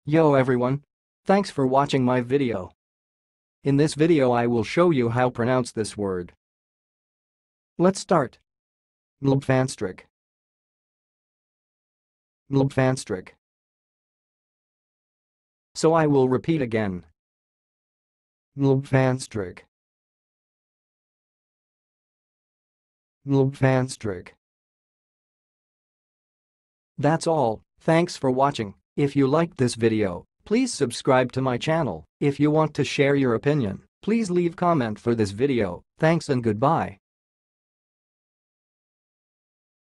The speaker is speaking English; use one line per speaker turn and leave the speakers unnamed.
Yo everyone! Thanks for watching my video. In this video I will show you how pronounce this word. Let's start. Mlbfanstrike. Mlbfanstrike. So I will repeat again. Mlbfanstrike. Mlbfanstrike. That's all, thanks for watching. If you liked this video, please subscribe to my channel. If you want to share your opinion, please leave comment for this video. Thanks and goodbye.